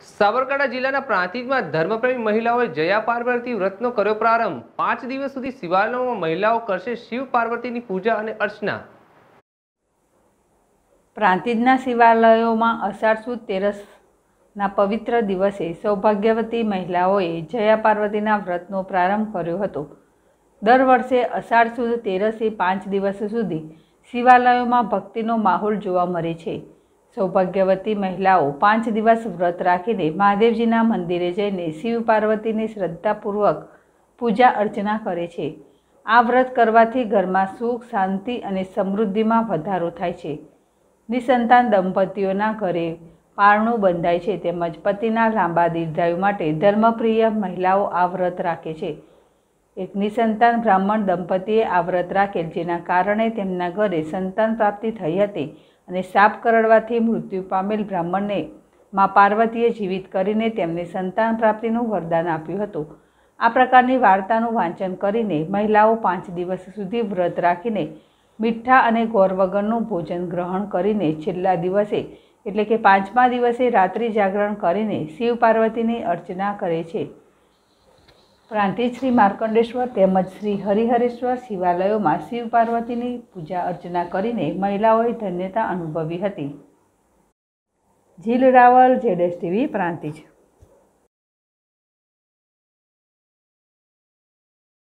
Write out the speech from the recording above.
સાબરકાંઠા જિલ્લાના પ્રાંતિજમાં ધર્મપ્રેમી મહિલાઓએ જયા પાર્વતી વ્રતનો કર્યો પ્રારંભ। 5 દિવસ સુધી શિવાલયોમાં મહિલાઓ કરશે શિવ પાર્વતીની પૂજા અને અર્ચના। પ્રાંતિજના શિવાલયોમાં અષાઢ સુદ તેરસના પવિત્ર દિવસે સૌભાગ્યવતી મહિલાઓએ જયા પાર્વતીના વ્રતનો પ્રારંભ કર્યો હતો। દર વર્ષે અષાઢ સુદ તેરસે 5 દિવસ સુધી શિવાલયોમાં ભક્તિનો માહોલ જોવા મળે છે। સૌભાગ્યવતી મહિલાઓ 5 દિવસ વ્રત રાખીને મહાદેવજીના મંદિરે જઈને શિવ પાર્વતીની શ્રદ્ધાપૂર્વક પૂજા અર્ચના કરે છે। આ વ્રત કરવાથી ઘરમાં સુખ, શાંતિ અને સમૃદ્ધિમાં વધારો થાય છે। નિસંતાન દંપતીઓના ઘરે પારણું બંધાય છે તેમજ પતિના લાંબા દીર્ઘાયુ માટે ધર્મપ્રિય મહિલાઓ આ વ્રત રાખે છે। એક નિસંતાન બ્રાહ્મણ દંપતીએ આ વ્રત રાખેલ, જેના કારણે તેમના ઘરે સંતાન પ્રાપ્તિ થઈ હતી અને સાપ કરડવાથી મૃત્યુ પામેલ બ્રાહ્મણને મા પાર્વતીએ જીવિત કરીને તેમને સંતાન પ્રાપ્તિનું વરદાન આપ્યું હતું। આ પ્રકારની વાર્તાનું વાંચન કરીને મહિલાઓ 5 દિવસ સુધી વ્રત રાખીને મીઠા અને ગોળ વગરનું ભોજન ગ્રહણ કરીને છેલ્લા દિવસે એટલે કે 5મા દિવસે રાત્રિ જાગરણ કરીને શિવ પાર્વતીની અર્ચના કરે છે। પ્રાંતિજ શ્રી માર્કંડેશ્વર તેમજ શ્રી હરિહરેશ્વર શિવાલયોમાં શિવ પાર્વતીની પૂજા અર્ચના કરીને મહિલાઓએ ધન્યતા અનુભવી હતી। જીલ રાવલ, ZSTV, પ્રાંતિજ।